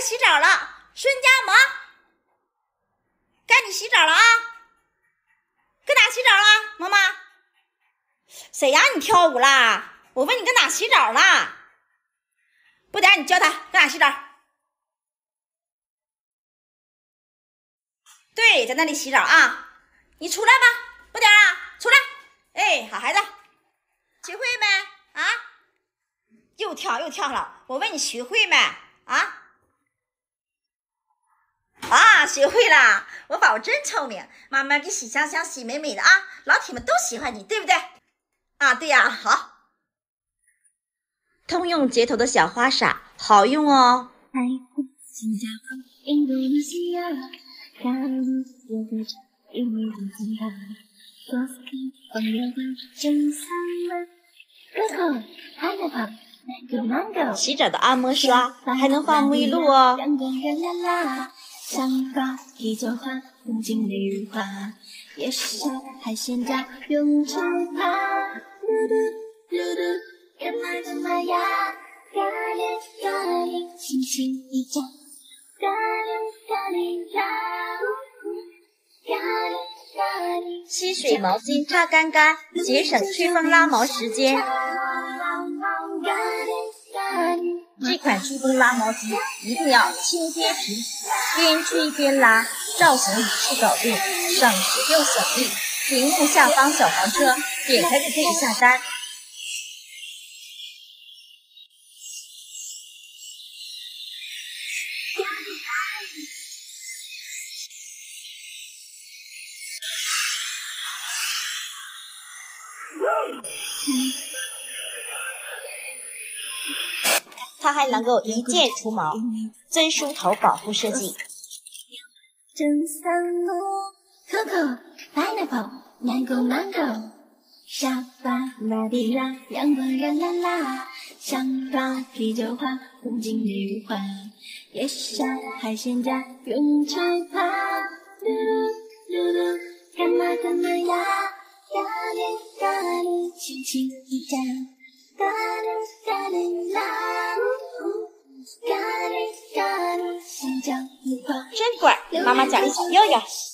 洗澡了，孙家萌，该你洗澡了啊！搁哪洗澡了，萌萌？谁让你跳舞啦？我问你搁哪洗澡啦？不点你教他搁哪洗澡？对，在那里洗澡啊！你出来吧，不点啊，出来！哎，好孩子，学会没啊？又跳了，我问你学会没啊？啊，学会了！我宝真聪明，妈妈给洗香香、洗美美的啊，老铁们都喜欢你，对不对？啊，对呀，好。通用接头的小花洒，好用哦。洗澡的按摩刷还能放沐浴露哦。香瓜、啤酒花、风景美如画，夜市海鲜家永长趴。噜噜噜噜，干嘛呀？咖喱咖喱，轻轻一夹，咖喱啦，咖喱。吸水毛巾擦干干，节省吹风拉毛时间。这款吹风拉毛巾一定要轻贴皮，边吹边拉，造型一次搞定，省时又省力。屏幕下方小黄车点开就可以下单。它还能够一键除毛，真梳头保护设计。真三鹿 ，Coco Pineapple Mango， 沙发拉迪拉，阳光热辣辣，香瓜啤酒花，风景美如画，夜市海鲜家永长趴，噜噜噜噜，干嘛呀？咖喱，轻轻一夹，咖喱啦。咖喱，香蕉一块，真乖，妈妈奖励小柚柚。